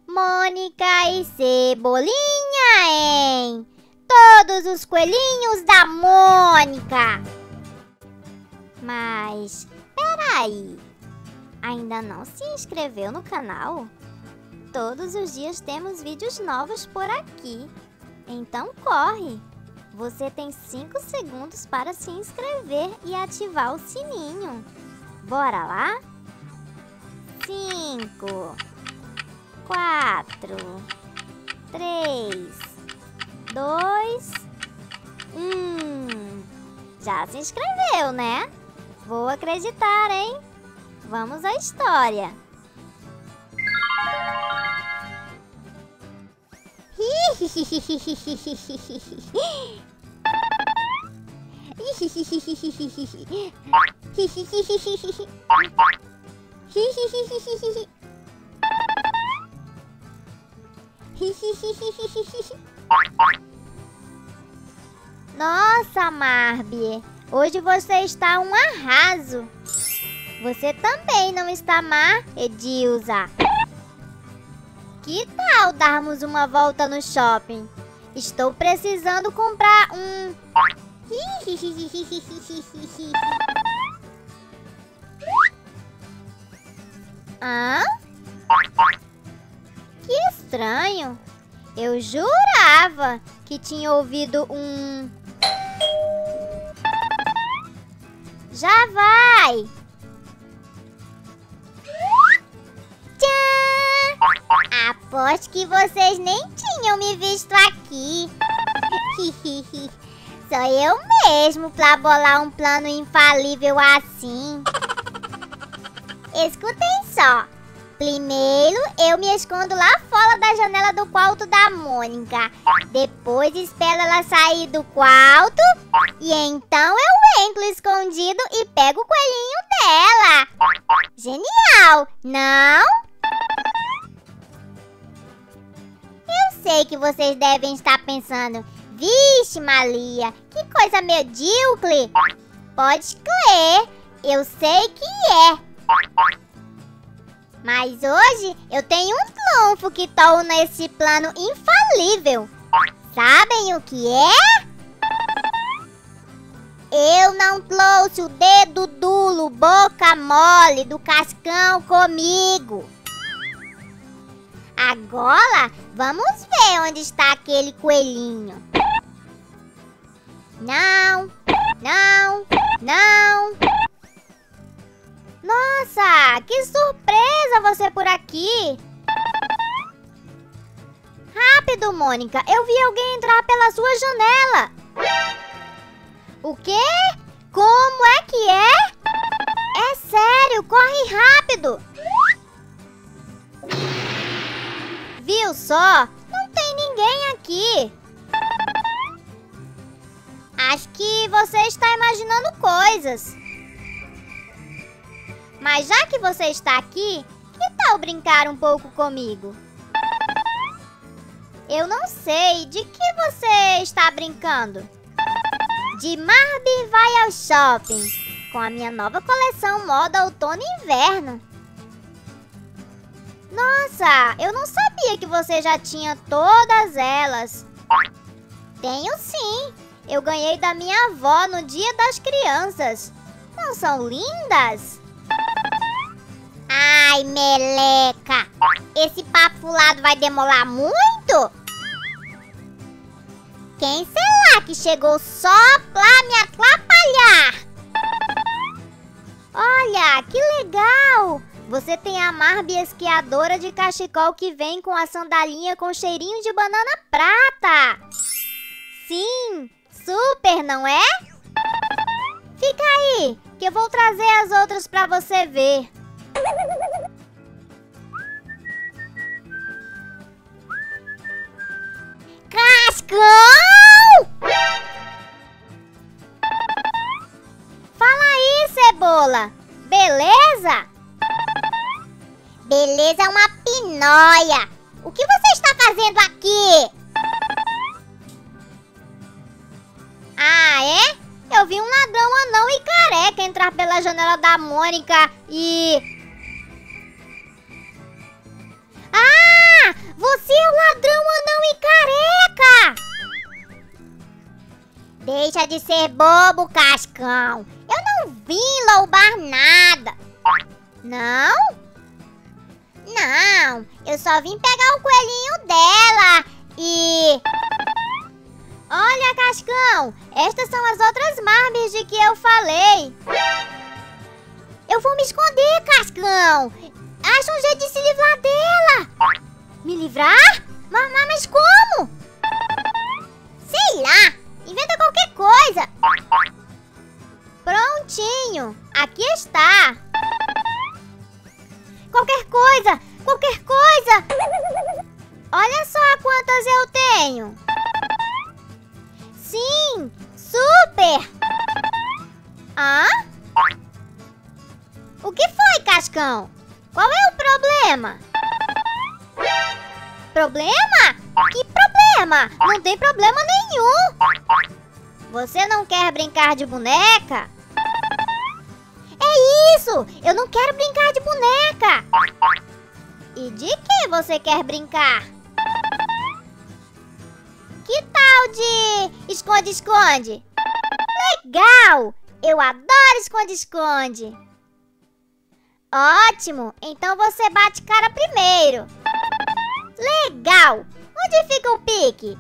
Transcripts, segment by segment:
Mônica e Cebolinha, hein? Todos os coelhinhos da Mônica. Mas, peraí, ainda não se inscreveu no canal? Todos os dias temos vídeos novos por aqui. Então corre! Você tem 5 segundos para se inscrever e ativar o sininho. Bora lá? 5, 4, 3, 2, 1. Já se inscreveu, né? Vou acreditar, hein? Vamos à história. Nossa, Marby, hoje você está um arraso. Você também não está má, Edilza. Que tal darmos uma volta no shopping? Estou precisando comprar um... Hã? Que estranho. Eu jurava que tinha ouvido um... Já vai! Tchan! Aposto que vocês nem tinham me visto aqui. Sou eu mesmo pra bolar um plano infalível assim. Escutem só. Primeiro, eu me escondo lá fora da janela do quarto da Mônica. Depois, espero ela sair do quarto. E então eu entro escondido e pego o coelhinho dela. Genial, não? Eu sei que vocês devem estar pensando: vixe, Malia, que coisa medíocre. Pode crer, eu sei que é. Mas hoje eu tenho um trunfo que torna esse plano infalível. Sabem o que é? Eu não trouxe o dedo duro, boca mole do Cascão comigo. Agora vamos ver onde está aquele coelhinho. Não, não, não. Nossa, que surpresa você por aqui! Rápido, Mônica, eu vi alguém entrar pela sua janela. O quê? Como é que é? É sério, corre rápido! Viu só? Não tem ninguém aqui. Acho que você está imaginando coisas. Mas já que você está aqui, que tal brincar um pouco comigo? Eu não sei de que você está brincando. De Marby vai ao shopping, com a minha nova coleção moda outono e inverno. Nossa, eu não sabia que você já tinha todas elas. Tenho sim, eu ganhei da minha avó no Dia das Crianças. Não são lindas? Ai, meleca! Esse papo fulado vai demorar muito? Quem será que chegou só pra me atrapalhar? Olha, que legal! Você tem a Marby esquiadora de cachecol que vem com a sandalinha com cheirinho de banana prata. Sim, super, não é? Fica aí, que eu vou trazer as outras pra você ver. Cascão! Fala aí, Cebola. Beleza? Beleza é uma pinóia. O que você está fazendo aqui? Ah, é? Eu vi um ladrão anão e careca entrar pela janela da Mônica e... Ah! Você é o ladrão anão e careca! Deixa de ser bobo, Cascão. Eu não vim roubar nada. Não? Não, eu só vim pegar o coelhinho dela e... Olha, Cascão, estas são as outras Marbles de que eu falei. Eu vou me esconder, Cascão. Acha um jeito de se livrar dela. Me livrar? Mas como? Sei lá, inventa qualquer coisa. Prontinho, aqui está. Qualquer coisa, qualquer coisa. Olha só quantas eu tenho. Sim, super. Hã? O que foi, Cascão? Qual é o problema? Problema? Que problema? Não tem problema nenhum. Você não quer brincar de boneca? É isso! Eu não quero brincar de boneca! E de que você quer brincar? Que tal de esconde-esconde? Legal! Eu adoro esconde-esconde! Ótimo! Então você bate cara primeiro! Legal! Onde fica o pique?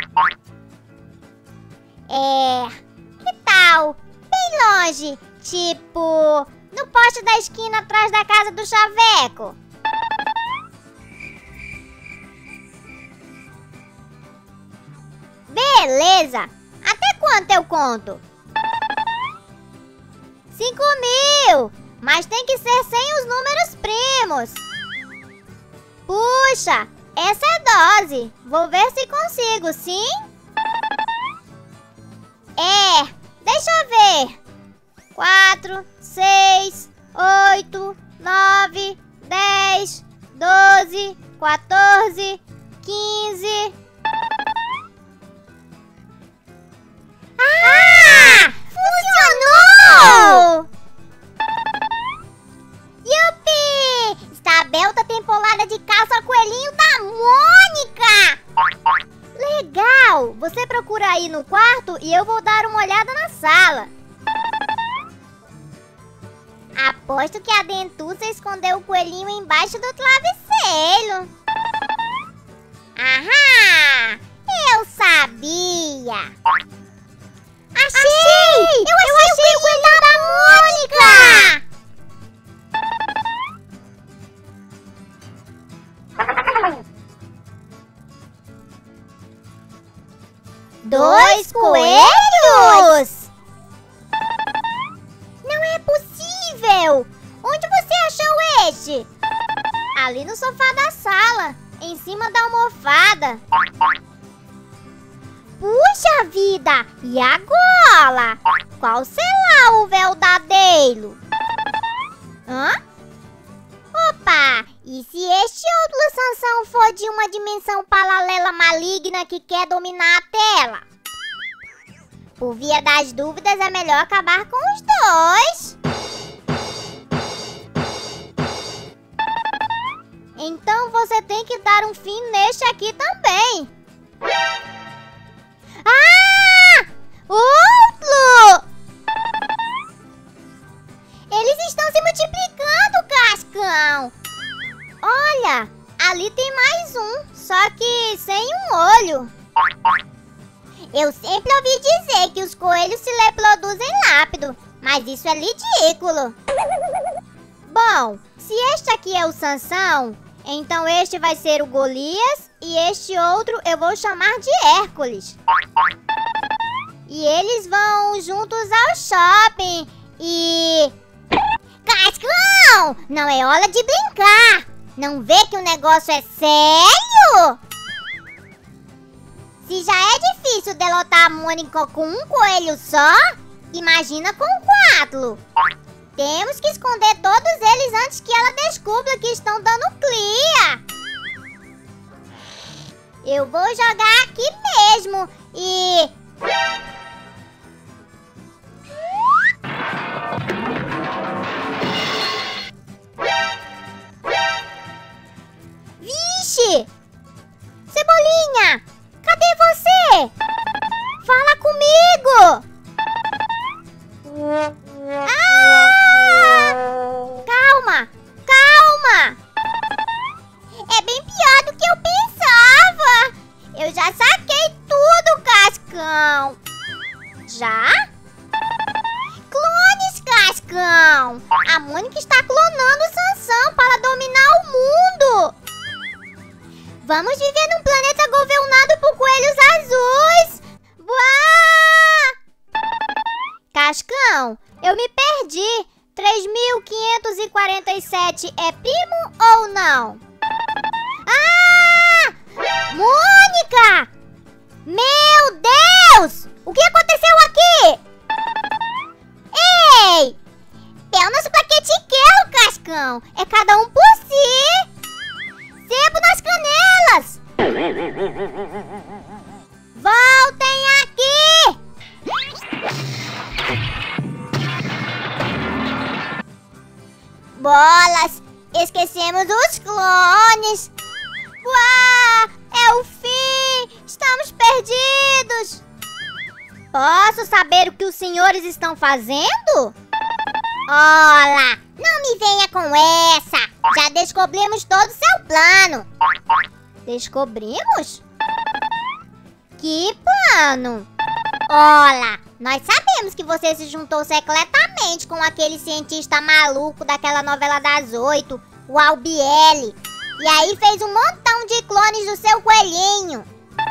Que tal? Bem longe! Tipo, no poste da esquina atrás da casa do Chaveco. Beleza! Até quanto eu conto? 5.000! Mas tem que ser sem os números primos. Puxa, essa é dose. Vou ver se consigo, sim? Deixa eu ver. 4, 6, 8, 9, 10, 12, 14, 15... Ah! Funcionou! Yupi! Estabel tá temporada de calça coelhinho da Mônica! Legal! Você procura aí no quarto e eu vou dar uma olhada na sala. Aposto que a Dentuça escondeu o coelhinho embaixo do travesseiro. Ahá! Eu sabia! Achei! Eu achei o coelhinho da Mônica! Dois coelhos? Não é possível! Onde você achou este? Ali no sofá da sala, em cima da almofada. Puxa vida! E agora? Qual será o verdadeiro? Hã? Opa! E se este outro Sansão for de uma dimensão paralela maligna que quer dominar a tela? Por via das dúvidas, é melhor acabar com os dois. Então você tem que dar um fim neste aqui também. Ah! Outro! Eles estão se multiplicando, Cascão. Olha, ali tem mais um, só que sem um olho. Eu sempre ouvi dizer que os coelhos se reproduzem rápido, mas isso é ridículo. Bom, se este aqui é o Sansão, então este vai ser o Golias e este outro eu vou chamar de Hércules. E eles vão juntos ao shopping e... Cascão! Não é hora de brincar! Não vê que o negócio é sério? Se já é difícil derrotar a Mônica com um coelho só, imagina com 4. Temos que esconder todos eles antes que ela descubra que estão dando clia. Eu vou jogar aqui mesmo e... Vixe! Ah! Calma! Calma! É bem pior do que eu pensava! Eu já saquei tudo, Cascão! Já? Clones, Cascão! A Mônica está clonando o Sansão para dominar o mundo! Vamos viver num planeta governado por coelhos azuis! Uau! Cascão, eu me perdi! 3.547 é primo ou não? Ah! Mônica! Meu Deus! O que aconteceu aqui? Ei! Eu não sou paquetiqueiro, Cascão! É cada um por si! Sebo nas canelas! Voltem aqui! Bolas! Esquecemos os clones! Uau! É o fim! Estamos perdidos! Posso saber o que os senhores estão fazendo? Olá! Não me venha com essa! Já descobrimos todo o seu plano! Descobrimos? Que plano? Olá! Nós sabemos que você se juntou secretamente com aquele cientista maluco daquela novela das 8, o Albiele. E aí fez um montão de clones do seu coelhinho.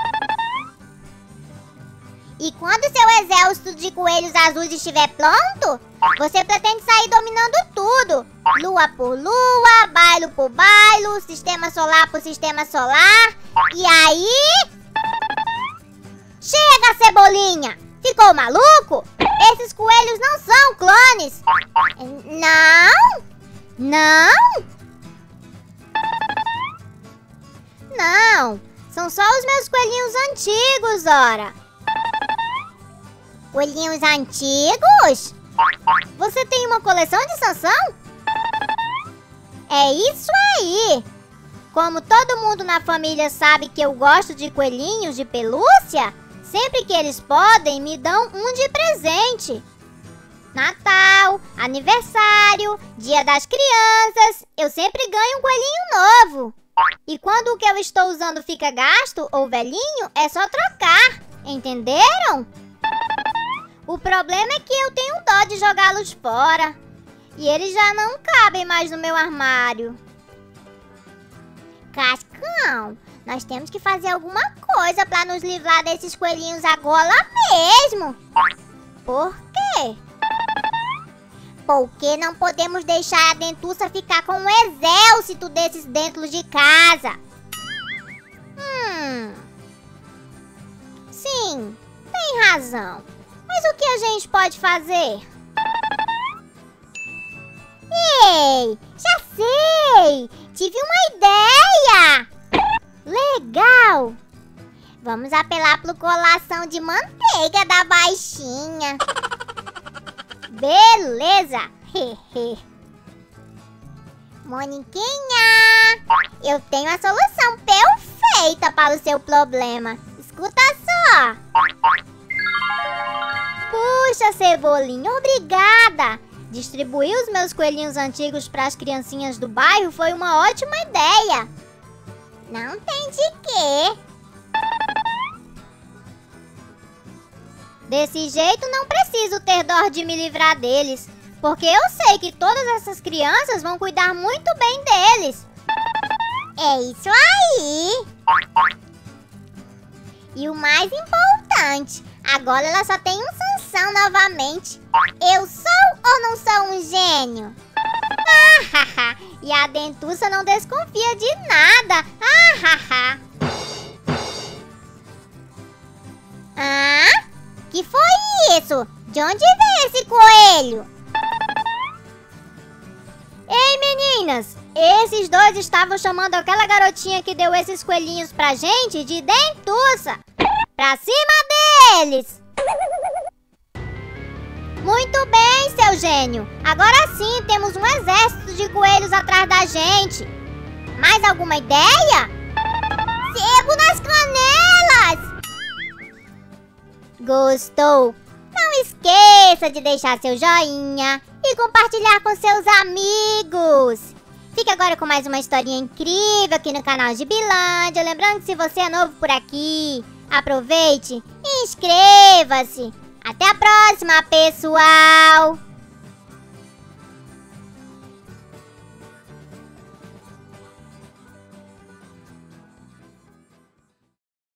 E quando seu exército de coelhos azuis estiver pronto, você pretende sair dominando tudo. Lua por lua, bailo por bailo, sistema solar por sistema solar. E aí... Chega, Cebolinha! Ficou maluco? Esses coelhos não são clones. Não? Não? Não, são só os meus coelhinhos antigos, ora. Coelhinhos antigos? Você tem uma coleção de Sansão? É isso aí! Como todo mundo na família sabe que eu gosto de coelhinhos de pelúcia, sempre que eles podem, me dão um de presente. Natal, aniversário, Dia das Crianças, eu sempre ganho um coelhinho novo. E quando o que eu estou usando fica gasto ou velhinho, é só trocar. Entenderam? O problema é que eu tenho dó de jogá-los fora. E eles já não cabem mais no meu armário. Cascão, nós temos que fazer alguma coisa para nos livrar desses coelhinhos agora mesmo. Por quê? Porque não podemos deixar a Dentuça ficar com um exército desses dentro de casa. Sim, tem razão. Mas o que a gente pode fazer? Ei, já sei! Tive uma ideia! Legal! Vamos apelar pro colação de manteiga da baixinha. Beleza! Moniquinha, eu tenho a solução perfeita para o seu problema. Escuta só! Puxa, Cebolinha, obrigada! Distribuir os meus coelhinhos antigos para as criancinhas do bairro foi uma ótima ideia. Não tem de quê. Desse jeito não preciso ter dó de me livrar deles, porque eu sei que todas essas crianças vão cuidar muito bem deles. É isso aí. E o mais importante, agora ela só tem um Sansão novamente. Eu sou ou não sou um gênio? E a Dentuça não desconfia de nada. Que foi isso? De onde veio esse coelho? Ei, meninas! Esses dois estavam chamando aquela garotinha que deu esses coelhinhos pra gente de Dentuça. Pra cima deles! Muito bem, seu gênio. Agora sim temos um exército de coelhos atrás da gente. Mais alguma ideia? Sebo nas canelas! Gostou? Não esqueça de deixar seu joinha e compartilhar com seus amigos. Fique agora com mais uma historinha incrível aqui no canal Gibilândia. Lembrando que se você é novo por aqui, aproveite e inscreva-se. Até a próxima, pessoal!